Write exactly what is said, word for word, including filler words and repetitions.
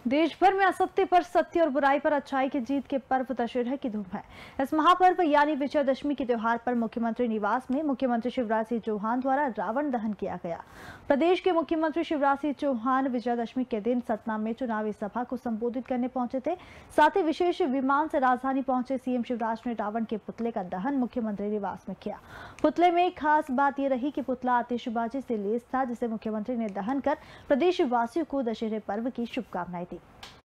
देश भर में असत्य पर सत्य और बुराई पर अच्छाई की जीत के पर्व दशहरा की धूम है। इस महापर्व यानी विजयदशमी के त्योहार पर मुख्यमंत्री निवास में मुख्यमंत्री शिवराज सिंह चौहान द्वारा रावण दहन किया गया। प्रदेश के मुख्यमंत्री शिवराज सिंह चौहान विजयदशमी के दिन सतना में चुनावी सभा को संबोधित करने पहुंचे थे। साथ ही विशेष विमान से राजधानी पहुंचे सीएम शिवराज ने रावण के पुतले का दहन मुख्यमंत्री निवास में किया। पुतले में खास बात यह रही कि पुतला आतिशबाजी से लैस था, जिसे मुख्यमंत्री ने दहन कर प्रदेशवासियों को दशहरे पर्व की शुभकामनाएं दी।